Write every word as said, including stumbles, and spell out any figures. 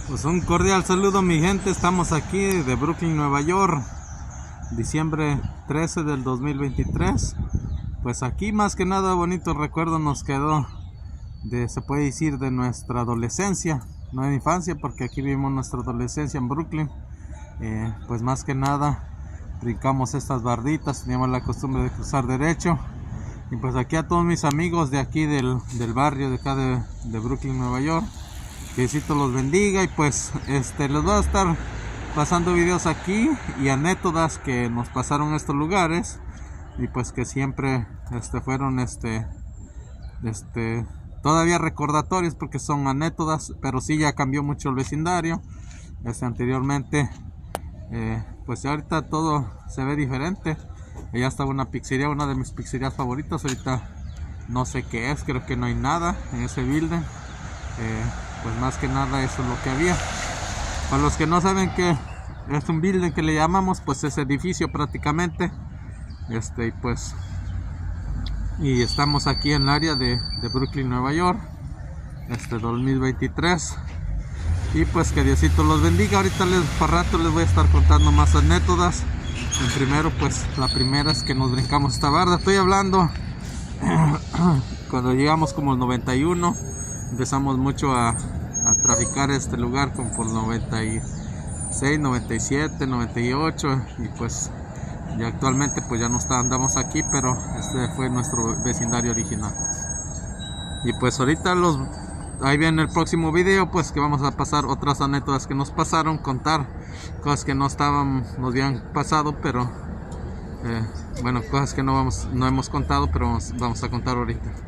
Pues un cordial saludo, mi gente. Estamos aquí de Brooklyn, Nueva York, diciembre trece del dos mil veintitrés. Pues aquí más que nada bonito recuerdo nos quedó de, se puede decir, de nuestra adolescencia, no de infancia, porque aquí vivimos nuestra adolescencia en Brooklyn. Eh, pues más que nada brincamos estas barditas, teníamos la costumbre de cruzar derecho. Y pues aquí a todos mis amigos de aquí del, del barrio de acá de, de Brooklyn, Nueva York, que Diosito los bendiga. Y pues este les voy a estar pasando videos aquí y anécdotas que nos pasaron en estos lugares, y pues que siempre este fueron este este todavía recordatorios, porque son anécdotas, pero sí ya cambió mucho el vecindario. Este anteriormente eh, pues ahorita todo se ve diferente. Allá estaba una pizzería, una de mis pizzerías favoritas. Ahorita no sé qué es, creo que no hay nada en ese building. Eh, pues más que nada eso es lo que había. Para los que no saben qué es un building, que le llamamos, pues es edificio prácticamente. Este y pues y estamos aquí en el área de, de Brooklyn, Nueva York, este dos mil veintitrés. Y pues que Diosito los bendiga. Ahorita les, para rato les voy a estar contando más anécdotas. El primero, pues la primera es que nos brincamos esta barda. Estoy hablando cuando llegamos como el noventa y uno, empezamos mucho a, a traficar este lugar como por noventa y seis, noventa y siete, noventa y ocho, y pues ya actualmente pues ya no está, andamos aquí, pero este fue nuestro vecindario original. Y pues ahorita los ahí viene el próximo video, pues que vamos a pasar otras anécdotas que nos pasaron, contar cosas que no estaban, nos habían pasado, pero eh, bueno, cosas que no vamos, no hemos contado, pero vamos, vamos a contar ahorita.